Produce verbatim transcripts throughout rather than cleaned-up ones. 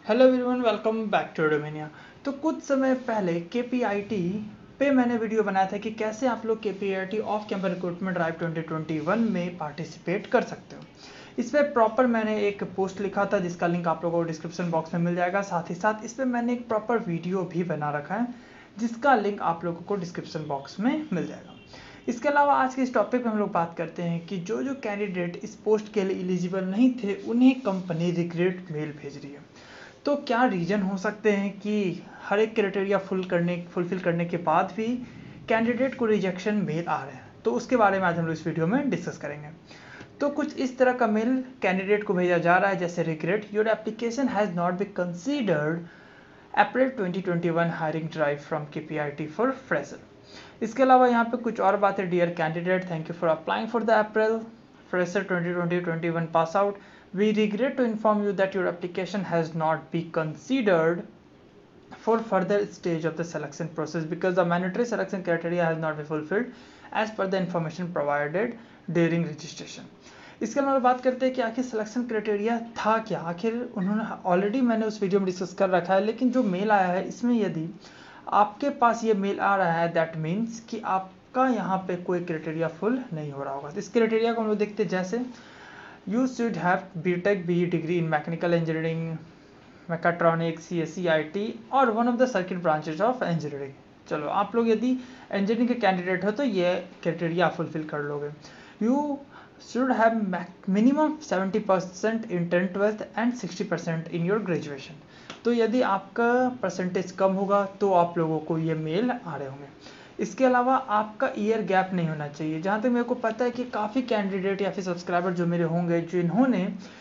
Hello everyone, welcome back to Domenia. तो कुछ समय पहले के पी आई टी पे मैंने वीडियो बनाया था कि कैसे आप लोग के P I T off campus recruitment drive twenty twenty one में पार्टिसिपेट कर सकते हो। इस पर प्रॉपर मैंने एक पोस्ट लिखा था जिसका लिंक आप लोगों को डिस्क्रिप्शन बॉक्स में मिल जाएगा। साथ ही साथ इस पर मैंने एक प्रॉपर वीडियो भी बना रखा है जिसका लिंक आप लोगों को डिस्क्रिप्शन बॉक्स में मिल जाएगा। इसके अलावा आज के इस टॉपिक पे हम लोग बात करते हैं कि जो जो कैंडिडेट इस पोस्ट के लिए एलिजिबल नहीं थे उन्हें कंपनी रिक्रूट मेल भेज रही है। तो क्या रीज़न हो सकते हैं कि हर एक क्राइटेरिया फुल करने फुलफिल करने के बाद भी कैंडिडेट को रिजेक्शन मेल आ रहे हैं, तो उसके बारे में आज हम लोग इस वीडियो में डिस्कस करेंगे। तो कुछ इस तरह का मेल कैंडिडेट को भेजा जा रहा है जैसे regret your application has not be considered April twenty twenty one hiring drive from K P I T for fresher. इसके अलावा यहाँ पे कुछ और बातें। Dear candidate, thank you for applying for the April fresher twenty twenty twenty one pass out. We regret to inform you that your application has not been considered for further stage of the selection process because the mandatory selection criteria has not been fulfilled as per the information provided during registration. इसके अलावा बात करते हैं कि आखिर selection criteria था क्या। आखिर उन्होंने ऑलरेडी मैंने उस वीडियो में डिस्कस कर रखा है, लेकिन जो मेल आया है इसमें यदि आपके पास ये मेल आ रहा है दैट मीन्स कि आपका यहाँ पे कोई क्राइटेरिया फुल नहीं हो रहा होगा। तो इस क्राइटेरिया को हम लोग देखते हैं जैसे You should have B Tech B E degree in mechanical engineering, mechatronics, C S C I T और one of the circuit branches of engineering। चलो आप लोग यदि इंजीनियरिंग के कैंडिडेट हो तो ये क्राइटेरिया फुलफिल कर लोगे। You should have minimum seventy percent in ten twelfth and sixty percent in your graduation। तो यदि आपका परसेंटेज कम होगा तो आप लोगों को ये मेल आ रहे होंगे। इसके अलावा आपका ईयर गैप नहीं होना चाहिए। जहाँ तक मेरे को पता है कि काफ़ी कैंडिडेट या फिर सब्सक्राइबर जो मेरे होंगे जिन्होंने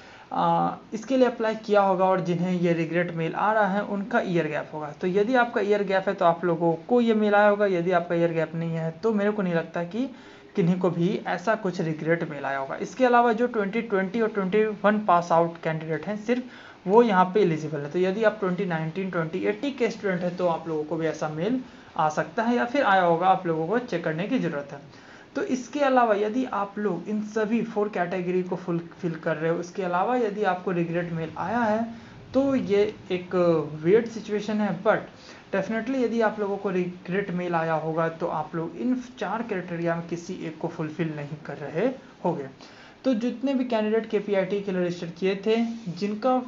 आ, इसके लिए अप्लाई किया होगा और जिन्हें ये रिग्रेट मेल आ रहा है उनका ईयर गैप होगा। तो यदि आपका ईयर गैप है तो आप लोगों को ये मेल आया होगा। यदि आपका ईयर गैप नहीं है तो मेरे को नहीं लगता कि किन्हीं को भी ऐसा कुछ रिग्रेट मेल आया होगा। इसके अलावा जो ट्वेंटी ट्वेंटी और twenty one pass out candidate हैं सिर्फ वो यहाँ पे एलिजिबल है। तो यदि आप ट्वेंटी नाइनटीन ट्वेंटी एटी के स्टूडेंट हैं तो आप लोगों को भी ऐसा मेल आ सकता है या फिर आया होगा, आप लोगों को चेक करने की ज़रूरत है। तो इसके अलावा यदि आप लोग इन सभी फोर कैटेगरी को फुल फिल कर रहे हो, इसके अलावा यदि आपको रिग्रेट मेल आया है तो ये एक वियर्ड सिचुएशन है, बट डेफिनेटली यदि आप लोगों को रिग्रेट मेल आया होगा तो आप लोग इन चार क्राइटेरिया में किसी एक को फुलफिल नहीं कर रहे होंगे। तो जितने भी कैंडिडेट के पी आई टी के लिए रजिस्टर किए थे जिनका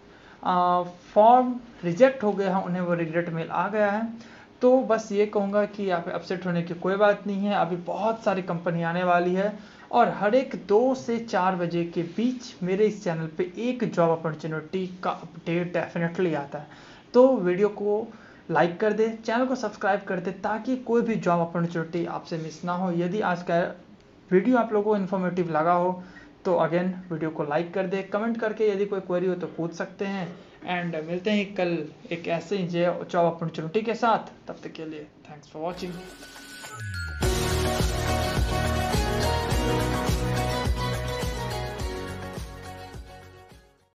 फॉर्म रिजेक्ट हो गया है उन्हें वो रिग्रेट मेल आ गया है। तो बस ये कहूँगा कि यहाँ पे अपसेट होने की कोई बात नहीं है। अभी बहुत सारी कंपनी आने वाली है और हर एक दो से चार बजे के बीच मेरे इस चैनल पे एक जॉब अपॉर्चुनिटी का अपडेट डेफिनेटली आता है। तो वीडियो को लाइक कर दे, चैनल को सब्सक्राइब कर दे ताकि कोई भी जॉब अपॉर्चुनिटी आपसे मिस ना हो। यदि आज का वीडियो आप लोगों को इन्फॉर्मेटिव लगा हो तो अगेन वीडियो को लाइक कर दे, कमेंट करके यदि कोई क्वेरी हो तो पूछ सकते हैं। एंड मिलते हैं कल एक ऐसे ही जॉब अपॉर्चुनिटी के साथ। तब तक के लिए थैंक्स फॉर वॉचिंग।